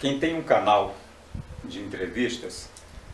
Quem tem um canal de entrevistas,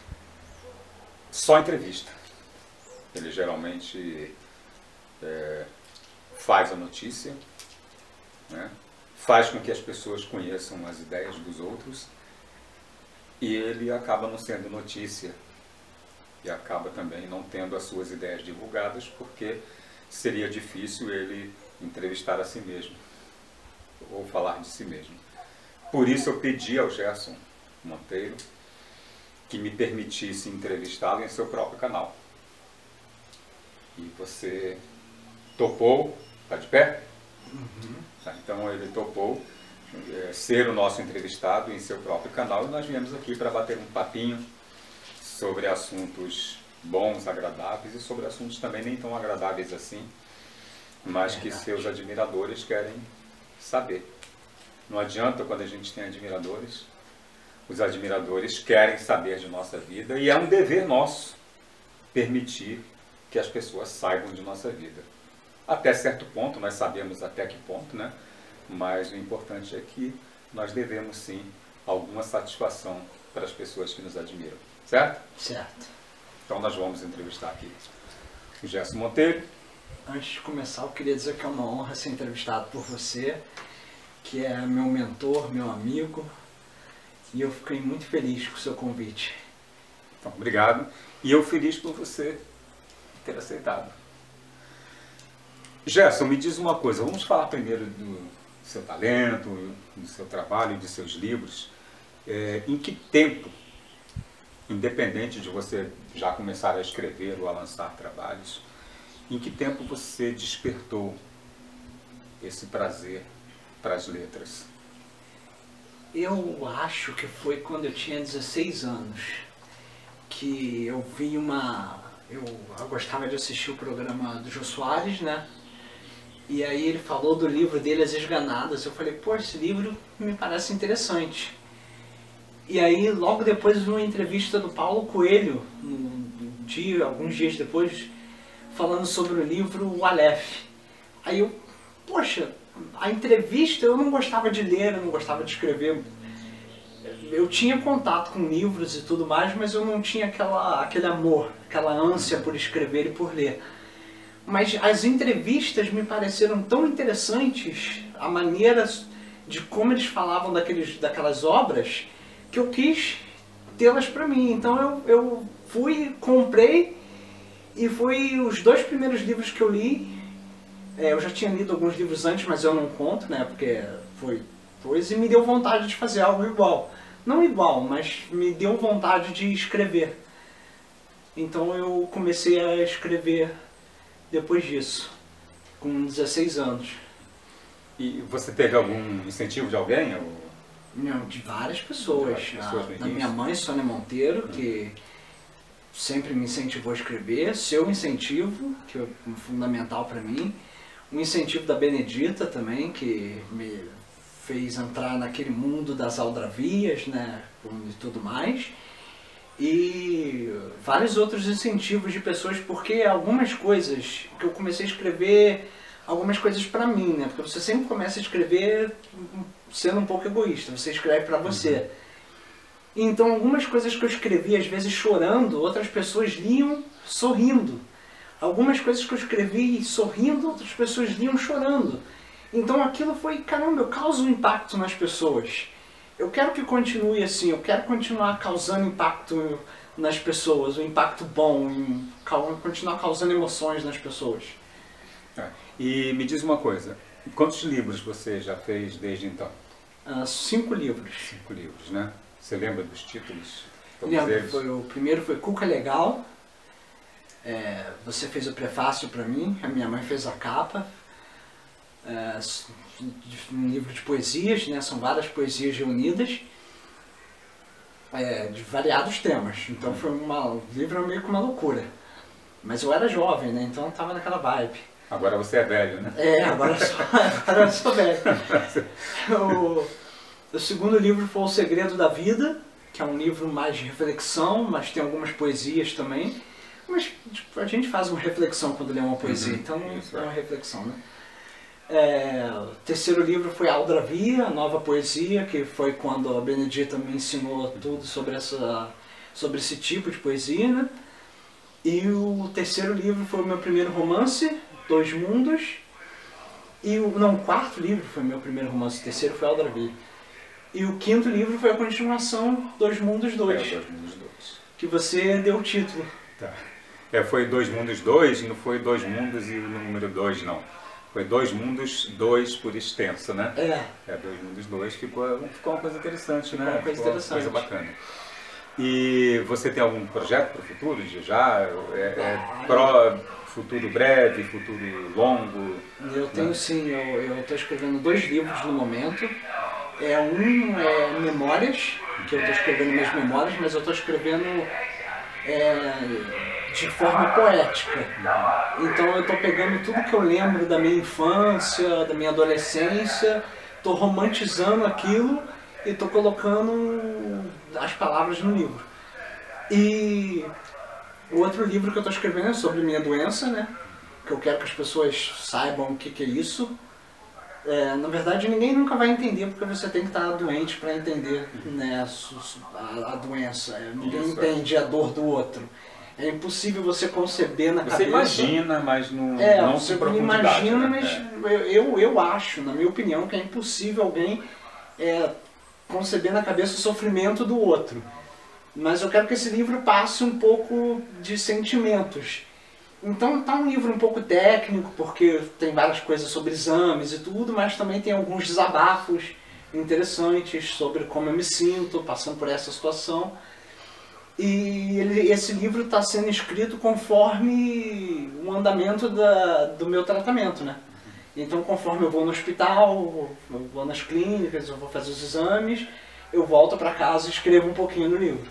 só entrevista. Ele geralmente faz a notícia, né? Faz com que as pessoas conheçam as ideias dos outros e ele acaba não sendo notícia e acaba também não tendo as suas ideias divulgadas porque seria difícil ele entrevistar a si mesmo ou falar de si mesmo. Por isso eu pedi ao Gerson Monteiro que me permitisse entrevistá-lo em seu próprio canal. E você topou, está de pé? Uhum. Então ele topou ser o nosso entrevistado em seu próprio canal e nós viemos aqui para bater um papinho sobre assuntos bons, agradáveis e sobre assuntos também nem tão agradáveis assim, mas que seus admiradores querem saber. Não adianta quando a gente tem admiradores, os admiradores querem saber de nossa vida e é um dever nosso permitir que as pessoas saibam de nossa vida. Até certo ponto, nós sabemos até que ponto, né? Mas o importante é que nós devemos sim alguma satisfação para as pessoas que nos admiram, certo? Certo. Então nós vamos entrevistar aqui o Gerson Monteiro. Antes de começar, eu queria dizer que é uma honra ser entrevistado por você, que é meu mentor, meu amigo, e eu fiquei muito feliz com o seu convite. Então, obrigado. E eu feliz por você ter aceitado. Gerson, me diz uma coisa, vamos falar primeiro do seu talento, do seu trabalho, de seus livros. Em que tempo, independente de você já começar a escrever ou a lançar trabalhos, em que tempo você despertou esse prazer para as letras? Eu acho que foi quando eu tinha 16 anos, que eu vi eu gostava de assistir o programa do Jô Soares, né? E aí ele falou do livro dele, As Esganadas. Eu falei, pô, esse livro me parece interessante. E aí logo depois eu vi uma entrevista do Paulo Coelho, alguns dias depois, falando sobre o livro O Aleph. Aí eu, poxa, a entrevista eu não gostava de ler, eu não gostava de escrever. Eu tinha contato com livros e tudo mais, mas eu não tinha aquele amor, aquela ânsia por escrever e por ler. Mas as entrevistas me pareceram tão interessantes, a maneira de como eles falavam daquelas obras, que eu quis tê-las para mim. Então eu fui, comprei, e foi os 2 primeiros livros que eu li. Eu já tinha lido alguns livros antes, mas eu não conto, né, porque foi coisa, e me deu vontade de fazer algo igual. Não igual, mas me deu vontade de escrever. Então eu comecei a escrever depois disso, com 16 anos. E você teve algum incentivo de alguém? Não, de várias pessoas. Da minha mãe, Sônia Monteiro, que sempre me incentivou a escrever. Seu incentivo, que é fundamental para mim. Um incentivo da Benedita também, que me fez entrar naquele mundo das aldravias, né, e tudo mais. E vários outros incentivos de pessoas, porque algumas coisas que eu comecei a escrever, algumas coisas para mim, né, porque você sempre começa a escrever sendo um pouco egoísta, você escreve para você. Então algumas coisas que eu escrevi, às vezes chorando, outras pessoas liam sorrindo. Algumas coisas que eu escrevi sorrindo, outras pessoas liam chorando. Então aquilo foi, caramba, eu causo um impacto nas pessoas. Eu quero que continue assim, eu quero continuar causando impacto nas pessoas, um impacto bom, continuar causando emoções nas pessoas. E me diz uma coisa, quantos livros você já fez desde então? 5 livros. 5 livros, né? Você lembra dos títulos? Lembro, o primeiro foi Cuca Legal. Você fez o prefácio para mim, a minha mãe fez a capa. Um livro de poesias, né? São várias poesias reunidas, de variados temas. Então foi um livro meio que uma loucura. Mas eu era jovem, né? Então eu estava naquela vibe. Agora você é velho, né? Agora eu sou velho. O segundo livro foi O Segredo da Vida, que é um livro mais de reflexão, mas tem algumas poesias também. Mas tipo, a gente faz uma reflexão quando lê uma poesia, então é uma reflexão, né? O terceiro livro foi Aldravi, a nova poesia, que foi quando a Benedita me ensinou tudo sobre esse tipo de poesia, né? E o terceiro livro foi o meu primeiro romance, Dois Mundos. O quarto livro foi o meu primeiro romance, o terceiro foi Aldravi. E o quinto livro foi a continuação, Dois Mundos 2. Dois Mundos 2. Que você deu o título. Tá. Foi Dois Mundos 2, não foi Dois Mundos e o número 2, não. Foi Dois Mundos 2 por extenso, né? Dois Mundos 2 ficou uma coisa interessante, né? Uma coisa interessante. Uma coisa bacana. E você tem algum projeto para o futuro? Futuro breve, futuro longo? Eu tenho sim, eu estou escrevendo 2 livros no momento. Um é Memórias, que eu estou escrevendo minhas memórias, mas eu estou escrevendo de forma poética. Então eu estou pegando tudo que eu lembro da minha infância, da minha adolescência, estou romantizando aquilo e estou colocando as palavras no livro. E o outro livro que eu estou escrevendo é sobre minha doença, né? Que eu quero que as pessoas saibam o que é isso. Na verdade, ninguém nunca vai entender, porque você tem que estar doente para entender, né, a doença. Ninguém entende a dor do outro. É impossível você conceber na cabeça. Você imagina, mas não você com profundidade. Imagina, né? Mas eu acho, na minha opinião, que é impossível alguém conceber na cabeça o sofrimento do outro. Mas eu quero que esse livro passe um pouco de sentimentos. Então tá um livro um pouco técnico, porque tem várias coisas sobre exames e tudo, mas também tem alguns desabafos interessantes sobre como eu me sinto passando por essa situação. E esse livro está sendo escrito conforme o andamento do meu tratamento, né? Então conforme eu vou no hospital, eu vou nas clínicas, eu vou fazer os exames, eu volto para casa e escrevo um pouquinho no livro.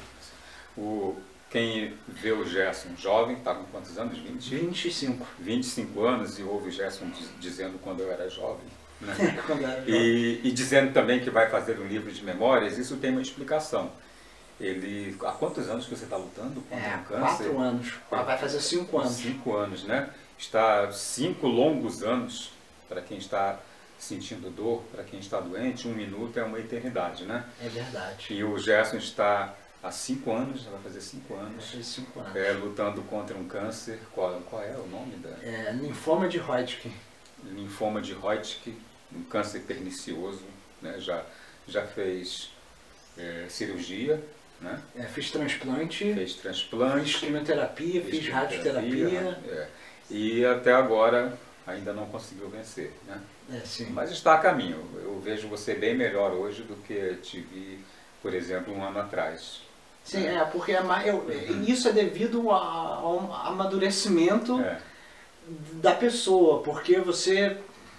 Quem vê o Gerson jovem, está com quantos anos? 25. 25 anos, e ouve o Gerson dizendo quando eu era jovem. Né? Quando era jovem. E dizendo também que vai fazer um livro de memórias, isso tem uma explicação. Há quantos anos que você está lutando contra o câncer? 4 anos. Vai fazer 5 anos. 5 anos, né? Está 5 longos anos para quem está sentindo dor, para quem está doente. 1 minuto é uma eternidade, né? É verdade. E o Gerson está há 5 anos, já vai fazer 5 anos. Vai fazer 5 anos. Lutando contra um câncer. Qual é o nome da? Linfoma de Hodgkin. Linfoma de Hodgkin, um câncer pernicioso, né? Já fez cirurgia, né? Fiz transplante. Fez transplante. Fiz quimioterapia, fiz radioterapia. E até agora ainda não conseguiu vencer, né? Sim. Mas está a caminho. Eu vejo você bem melhor hoje do que te vi, por exemplo, 1 ano atrás. Sim, porque isso é devido ao amadurecimento da pessoa, porque você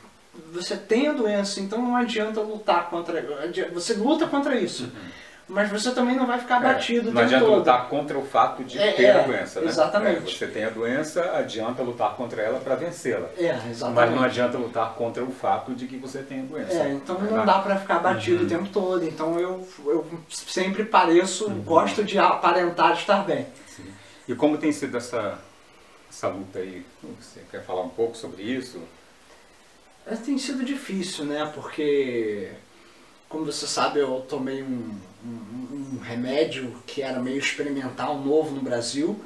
tem a doença, então não adianta lutar contra... Você luta contra isso, mas você também não vai ficar abatido o tempo todo. Não adianta lutar contra o fato de ter a doença, né? Exatamente. Você tem a doença, adianta lutar contra ela para vencê-la. Exatamente. Mas não adianta lutar contra o fato de que você tem a doença. Então não dá para ficar abatido o tempo todo. Então eu sempre gosto de aparentar estar bem. Sim. E como tem sido essa luta aí? Você quer falar um pouco sobre isso? Tem sido difícil, né? Porque, como você sabe, eu tomei um remédio que era meio experimental, novo no Brasil.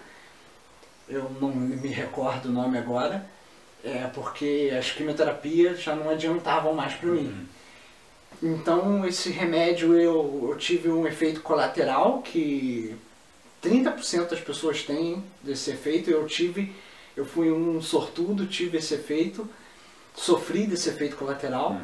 Eu não me recordo o nome agora. Porque as quimioterapias já não adiantavam mais para mim. Então, esse remédio eu tive um efeito colateral que 30% das pessoas têm desse efeito. Eu fui um sortudo, tive esse efeito, sofri desse efeito colateral.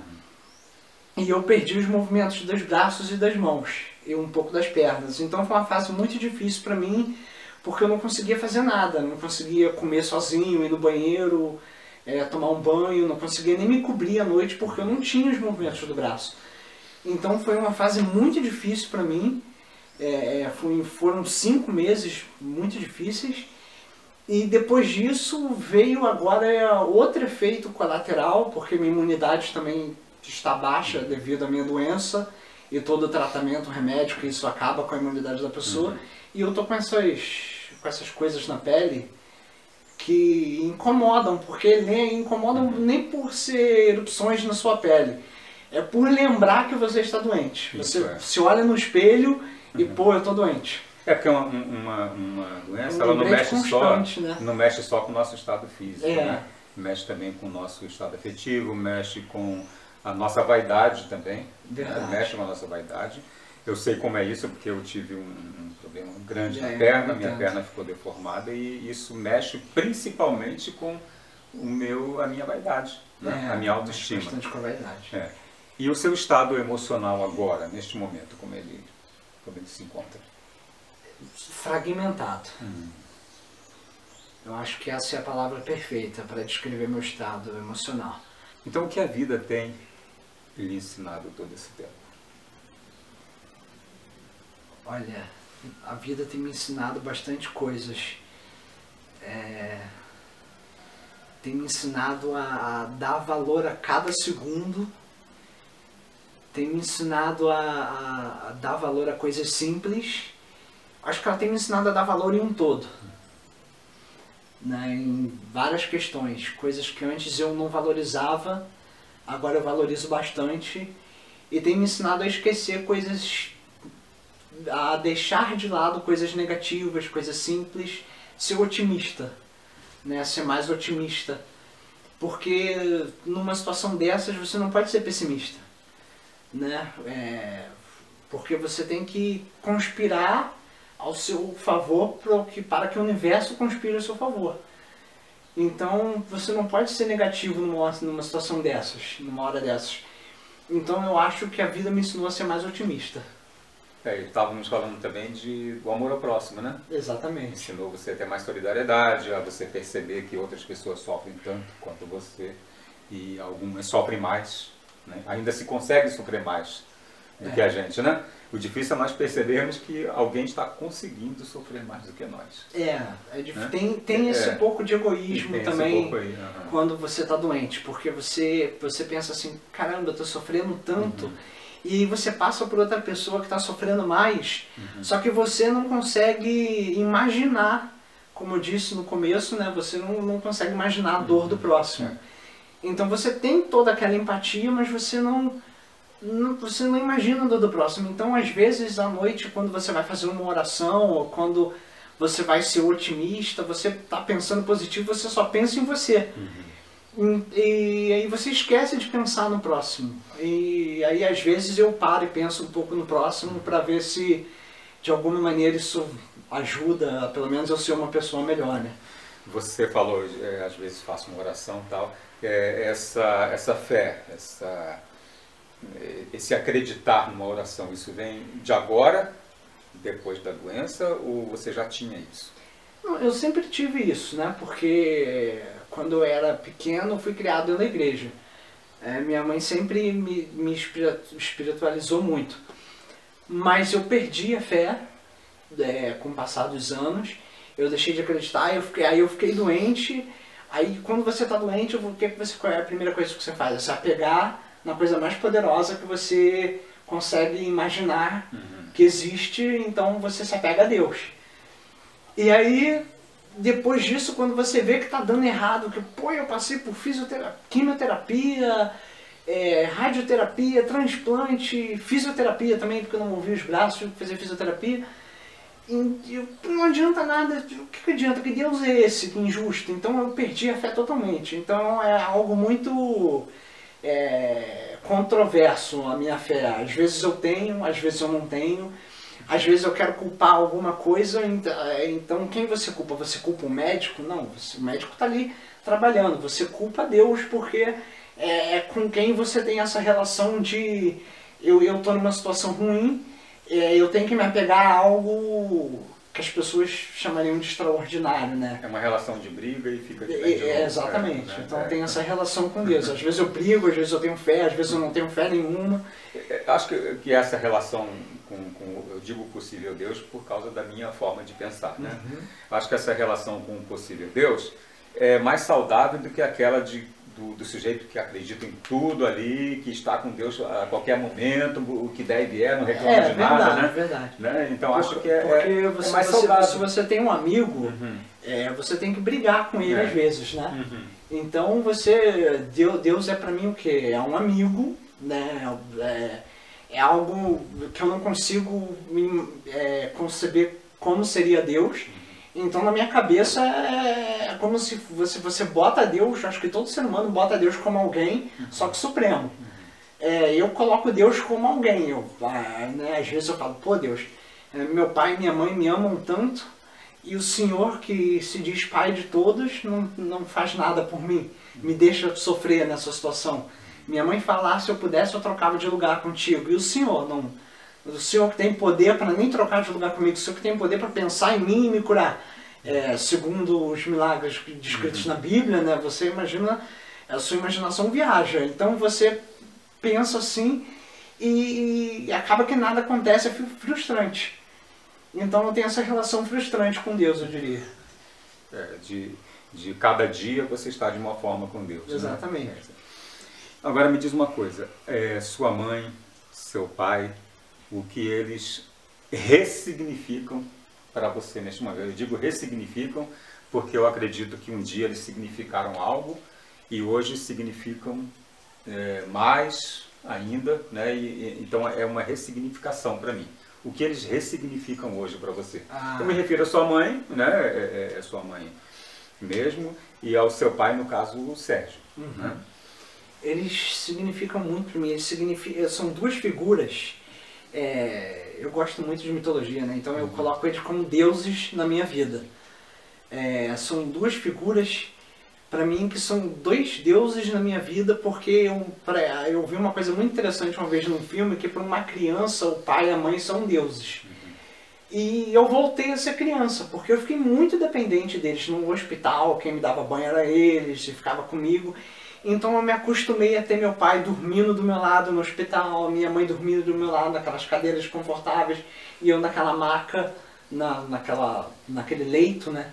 E eu perdi os movimentos dos braços e das mãos, e um pouco das pernas. Então foi uma fase muito difícil para mim, porque eu não conseguia fazer nada, não conseguia comer sozinho, ir no banheiro, tomar um banho, não conseguia nem me cobrir à noite, porque eu não tinha os movimentos do braço. Então foi uma fase muito difícil para mim, foram 5 meses muito difíceis. E depois disso veio agora outro efeito colateral, porque minha imunidade também está baixa devido à minha doença e todo o tratamento, remédio, que isso acaba com a imunidade da pessoa. E eu tô com essas coisas na pele que incomodam, porque incomodam nem por ser erupções na sua pele, é por lembrar que você está doente. Você se olha no espelho e, pô, eu tô doente. É porque uma doença, ela não mexe só com o nosso estado físico, né? Mexe também com o nosso estado afetivo, mexe com a nossa vaidade também, né? Mexe com a nossa vaidade. Eu sei como é isso, porque eu tive um problema grande na perna, minha perna ficou deformada, e isso mexe principalmente com a minha vaidade, né? A minha autoestima. Bastante com a vaidade. E o seu estado emocional agora, neste momento, como ele se encontra? Fragmentado. Eu acho que essa é a palavra perfeita para descrever meu estado emocional. Então, o que a vida tem lhe ensinado todo esse tempo? Olha, a vida tem me ensinado bastante coisas. Tem me ensinado a dar valor a cada segundo. Tem me ensinado a dar valor a coisas simples. Acho que ela tem me ensinado a dar valor em um todo. Né, em várias questões. Coisas que antes eu não valorizava, agora eu valorizo bastante. E tem me ensinado a esquecer coisas, a deixar de lado coisas negativas, coisas simples, ser otimista, né, ser mais otimista. Porque numa situação dessas você não pode ser pessimista, né? Porque você tem que conspirar ao seu favor para que o universo conspire a seu favor. Então você não pode ser negativo numa situação dessas, numa hora dessas. Então eu acho que a vida me ensinou a ser mais otimista. Estávamos falando também do amor ao próximo, né? Exatamente. Ensinou você a ter mais solidariedade, a você perceber que outras pessoas sofrem tanto quanto você, e algumas sofrem mais, né? Ainda se consegue sofrer mais do que a gente, né? O difícil é nós percebermos que alguém está conseguindo sofrer mais do que nós. Né? Tem esse pouco de egoísmo também quando você está doente, porque você pensa assim, caramba, eu estou sofrendo tanto, e você passa por outra pessoa que está sofrendo mais, só que você não consegue imaginar, como eu disse no começo, né? Você não consegue imaginar a dor do próximo. Então você tem toda aquela empatia, mas você não imagina a dor do próximo. Então, às vezes, à noite, quando você vai fazer uma oração, ou quando você vai ser otimista, você está pensando positivo, você só pensa em você. E aí você esquece de pensar no próximo. E aí, às vezes, eu paro e penso um pouco no próximo para ver se, de alguma maneira, isso ajuda, pelo menos, eu ser uma pessoa melhor, né? Você falou, às vezes faço uma oração e tal, essa fé, esse acreditar numa oração, isso vem de agora, depois da doença, ou você já tinha isso? Não, eu sempre tive isso, né? Porque quando eu era pequeno, eu fui criado dentro da igreja. Minha mãe sempre me espiritualizou muito. Mas eu perdi a fé com o passar dos anos. Eu deixei de acreditar, aí eu fiquei doente. Aí quando você está doente, qual é a primeira coisa que você faz? É se apegar na coisa mais poderosa que você consegue imaginar que existe, então você se apega a Deus. E aí, depois disso, quando você vê que está dando errado, que pô, eu passei por quimioterapia, radioterapia, transplante, fisioterapia também, porque eu não movi os braços, tive que fazer fisioterapia, e não adianta nada, o que adianta? Que Deus é esse, que injusto? Então eu perdi a fé totalmente. Então é algo muito controverso a minha fé. Às vezes eu tenho, às vezes eu não tenho. Às vezes eu quero culpar alguma coisa, então quem você culpa? Você culpa o médico? Não, o médico está ali trabalhando. Você culpa Deus porque é com quem você tem essa relação de eu estou numa situação ruim, eu tenho que me apegar a algo que as pessoas chamariam de extraordinário, né? É uma relação de briga e fica de novo, exatamente. Né? Então tem essa relação com Deus. Às vezes eu brigo, às vezes eu tenho fé, às vezes eu não tenho fé nenhuma. Acho que essa relação eu digo possível Deus por causa da minha forma de pensar, né? Acho que essa relação com o possível Deus é mais saudável do que aquela do do sujeito que acredita em tudo ali, que está com Deus a qualquer momento, o que der e vier, não reclama de nada, né? É verdade. Né? Então acho que porque é mais saudável. se você tem um amigo, você tem que brigar com ele às vezes, né? Então Deus é para mim o quê? É um amigo, né? É algo que eu não consigo conceber como seria Deus. Então na minha cabeça é como se você bota Deus, acho que todo ser humano bota Deus como alguém, só que supremo. Eu coloco Deus como alguém. Né, às vezes eu falo, pô Deus, meu pai e minha mãe me amam tanto, e o Senhor que se diz pai de todos não faz nada por mim, me deixa sofrer nessa situação. Minha mãe fala, se eu pudesse eu trocava de lugar contigo, e o Senhor não. O Senhor que tem poder para nem trocar de lugar comigo, o Senhor que tem poder para pensar em mim e me curar. Segundo os milagres descritos na Bíblia, né, você imagina, a sua imaginação viaja. Então você pensa assim e acaba que nada acontece, é frustrante. Então eu tenho essa relação frustrante com Deus, eu diria. De cada dia você está de uma forma com Deus. Exatamente. Né? Agora me diz uma coisa, sua mãe, seu pai, o que eles ressignificam para você neste momento? Eu digo ressignificam porque eu acredito que um dia eles significaram algo e hoje significam mais ainda, né? Então é uma ressignificação para mim. O que eles ressignificam hoje para você? Eu me refiro à sua mãe, né? É sua mãe mesmo, e ao seu pai, no caso, o Sérgio. Né? Eles significam muito para mim, são duas figuras. Eu gosto muito de mitologia, né? Então eu coloco eles como deuses na minha vida. São duas figuras para mim que são dois deuses na minha vida, porque eu vi uma coisa muito interessante uma vez num filme, que para uma criança o pai e a mãe são deuses. E eu voltei a ser criança, porque eu fiquei muito dependente deles. No hospital, quem me dava banho era eles, e ficava comigo. Então eu me acostumei a ter meu pai dormindo do meu lado no hospital, minha mãe dormindo do meu lado naquelas cadeiras confortáveis, e eu naquela maca, naquele leito, né?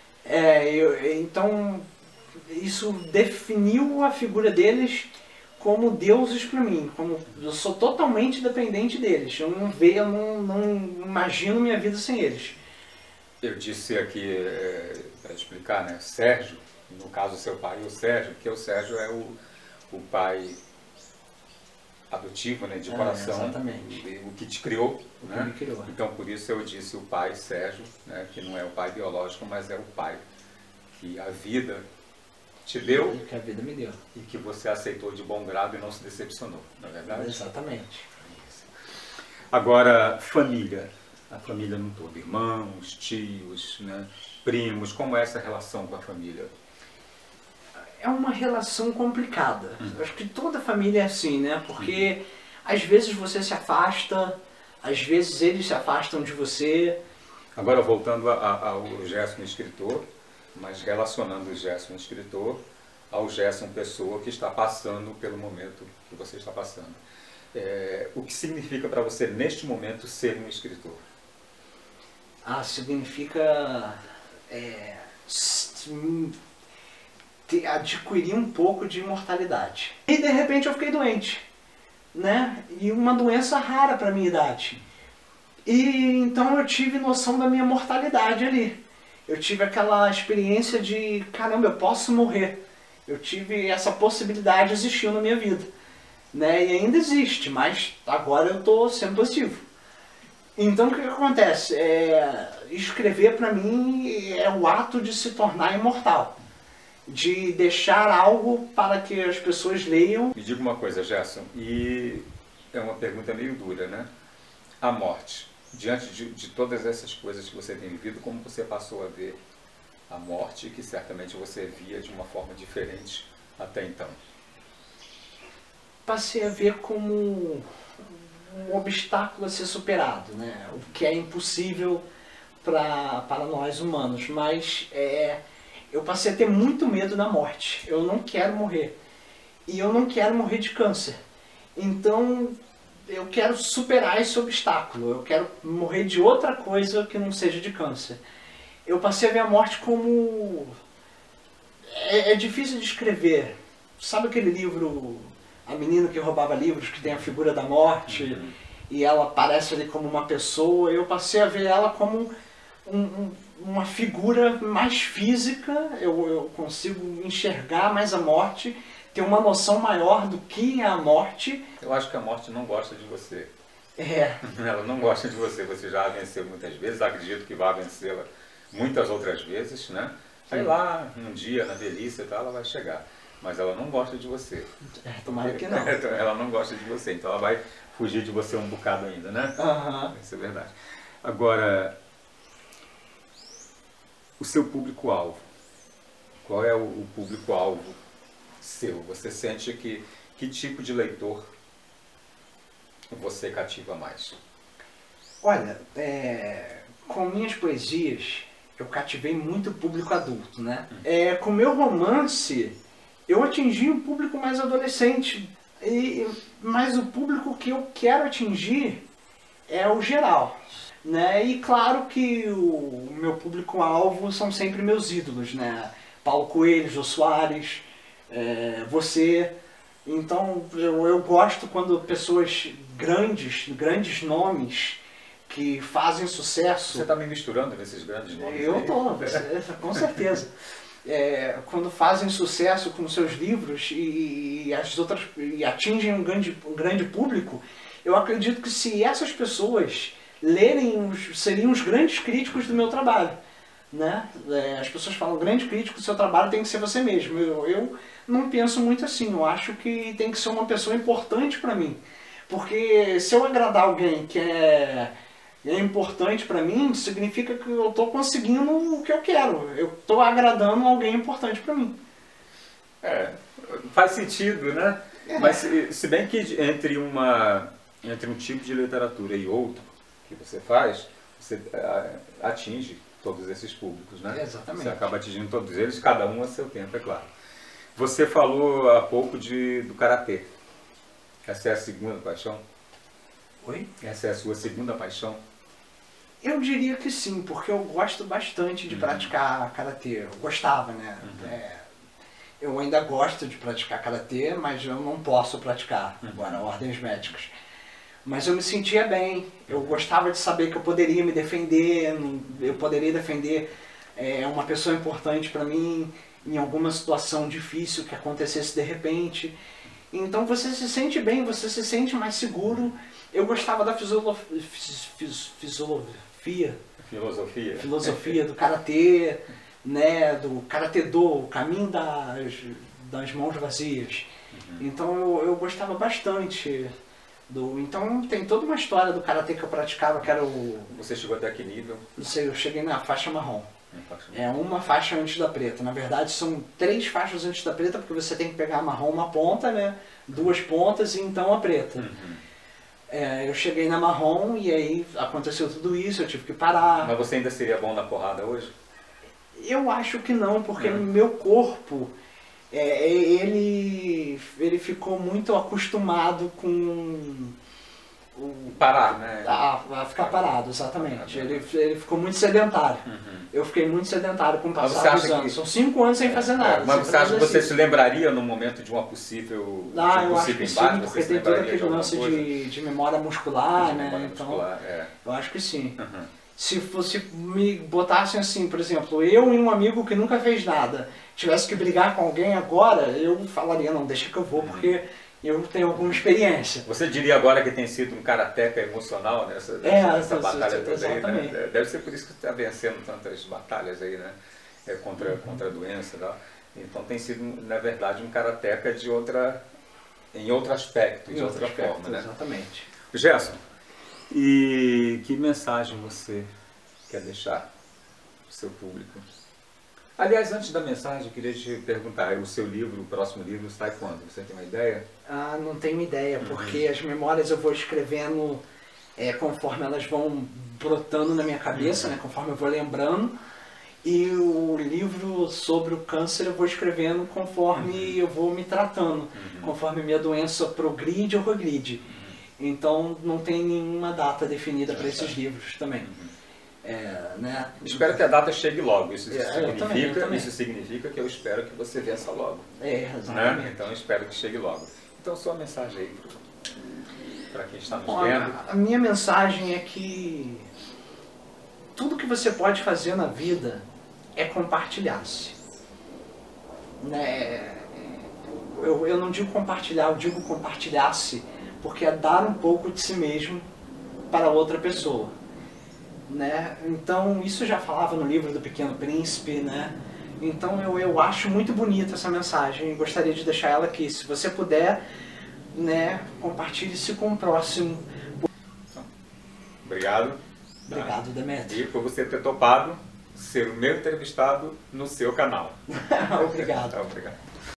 Então isso definiu a figura deles como deuses para mim, como eu sou totalmente dependente deles. Eu não imagino minha vida sem eles. Eu disse aqui, para explicar, né, Sérgio, no caso seu pai e o Sérgio, porque o Sérgio é o pai adotivo, né, de coração, o que te criou, né? Me criou. Então por isso eu disse o pai Sérgio, né, que não é o pai biológico, mas é o pai que a vida te deu, que a vida me deu, e que você aceitou de bom grado e não se decepcionou, não é verdade? Exatamente. Agora, família, a família no todo, irmãos, tios, né, primos, como é essa relação com a família? É uma relação complicada. Acho que toda família é assim, né? Porque às vezes você se afasta, às vezes eles se afastam de você. Agora voltando ao Gerson escritor, mas relacionando o Gerson escritor ao Gerson pessoa que está passando pelo momento que você está passando. O que significa para você neste momento ser um escritor? Significa adquirir um pouco de imortalidade. E de repente eu fiquei doente, né? E uma doença rara para minha idade. E então eu tive noção da minha mortalidade ali. Eu tive aquela experiência de, caramba, eu posso morrer. Eu tive essa possibilidade, existiu na minha vida, né? E ainda existe, mas agora eu estou sendo positivo. Então o que acontece? Escrever para mim é o ato de se tornar imortal, de deixar algo para que as pessoas leiam. Me diga uma coisa, Gerson, e é uma pergunta meio dura, né? A morte, diante de todas essas coisas que você tem vivido, como você passou a ver a morte, que certamente você via de uma forma diferente até então? Passei a ver como um obstáculo a ser superado, né? O que é impossível para nós humanos, mas eu passei a ter muito medo da morte. Eu não quero morrer. E eu não quero morrer de câncer. Então eu quero superar esse obstáculo. Eu quero morrer de outra coisa que não seja de câncer. Eu passei a ver a morte como... É difícil de escrever. sabe aquele livro, A Menina que Roubava Livros, que tem a figura da morte, e ela aparece ali como uma pessoa, eu passei a ver ela como uma figura mais física, eu consigo enxergar mais a morte, ter uma noção maior do que é a morte. Eu acho que a morte não gosta de você. É. Ela não gosta de você, você já a venceu muitas vezes, acredito que vai vencê-la muitas outras vezes, né? Aí lá, um dia, na velhice e tal, ela vai chegar. Mas ela não gosta de você. Tomara que não. Ela não gosta de você, então ela vai fugir de você um bocado ainda, né? Isso é verdade. Agora, o seu público-alvo. Qual é o público-alvo seu? Você sente que tipo de leitor você cativa mais? Olha, com minhas poesias, eu cativei muito o público adulto, né? Com meu romance, eu atingi um público mais adolescente, mas o público que eu quero atingir é o geral, né? E claro que o meu público-alvo são sempre meus ídolos, né? Paulo Coelho, Jô Soares, você. Então eu gosto quando pessoas grandes nomes que fazem sucesso... Você está me misturando nesses grandes nomes? Eu estou, com certeza. Quando fazem sucesso com seus livros e atingem um grande público, eu acredito que se essas pessoas lerem, seriam os grandes críticos do meu trabalho, né? As pessoas falam, o grande crítico do seu trabalho tem que ser você mesmo. Eu não penso muito assim, eu acho que tem que ser uma pessoa importante para mim. Porque se eu agradar alguém que é importante para mim, significa que eu estou conseguindo o que eu quero. Eu estou agradando alguém importante para mim. Faz sentido, né? Mas se bem que entre um tipo de literatura e outro que você faz, você atinge todos esses públicos, né? Exatamente. Você acaba atingindo todos eles, cada um a seu tempo, é claro. Você falou há pouco do karatê. Essa é a segunda paixão? Oi? Essa é a sua segunda paixão? Eu diria que sim, porque eu gosto bastante de praticar karatê. Eu gostava, né? Eu ainda gosto de praticar karatê, mas eu não posso praticar agora, ordens médicas. Mas eu me sentia bem, eu gostava de saber que eu poderia me defender, eu poderia defender uma pessoa importante para mim em alguma situação difícil que acontecesse de repente. Então você se sente bem, você se sente mais seguro. Eu gostava da filosofia do karatê, né, do karatê-do, o caminho das mãos vazias. Então eu gostava bastante então tem toda uma história do karatê que eu praticava, que era Você chegou até que nível? Não sei, eu cheguei na faixa marrom. Uma faixa antes da preta. Na verdade são 3 faixas antes da preta, porque você tem que pegar a marrom uma ponta, né, 2 pontas e então a preta. Eu cheguei na marrom e aí aconteceu tudo isso, eu tive que parar. Mas você ainda seria bom na porrada hoje? Eu acho que não, porque meu corpo, ele ficou muito acostumado com... Parar, né? A ficar parado, exatamente. Ele ficou muito sedentário. Eu fiquei muito sedentário com o passar dos anos. São 5 anos sem fazer nada. Mas você acha que você se lembraria no momento de uma possível eu acho que sim, porque tem todo aquele lance de memória muscular, né? Eu acho que sim. Se me botassem assim, por exemplo, eu e um amigo que nunca fez nada, tivesse que brigar com alguém agora, eu falaria, não, deixa que eu vou, porque eu tenho alguma experiência. Você diria agora que tem sido um karateca emocional nessa batalha toda aí, né? Deve ser por isso que você está vencendo tantas batalhas aí, né? Contra a doença e tal. Então tem sido, na verdade, um karateca em outro aspecto, de outra forma, né? Exatamente. Gerson, e que mensagem você quer deixar para o seu público? Aliás, antes da mensagem, eu queria te perguntar, o seu livro, o próximo livro, sai quando? Você tem uma ideia? Não tenho ideia, porque as memórias eu vou escrevendo conforme elas vão brotando na minha cabeça, né, conforme eu vou lembrando. E o livro sobre o câncer eu vou escrevendo conforme eu vou me tratando, conforme minha doença progride ou regride. Então não tem nenhuma data definida para esses livros também. Né? Espero que a data chegue logo. Isso Eu também. Isso significa que eu espero que você vença logo. Exatamente. Né? Então eu espero que chegue logo. Então sua mensagem aí para quem está nos Bom, vendo. a minha mensagem é que tudo que você pode fazer na vida é compartilhar-se. Né? Eu não digo compartilhar, eu digo compartilhar-se, porque é dar um pouco de si mesmo para outra pessoa. Né? Então, isso já falava no livro do Pequeno Príncipe, né? Então eu acho muito bonita essa mensagem e gostaria de deixar ela aqui. Se você puder, né, compartilhe-se com o próximo. Obrigado. Obrigado, Demetrio. E por você ter topado ser o meu entrevistado no seu canal. Obrigado. Obrigado.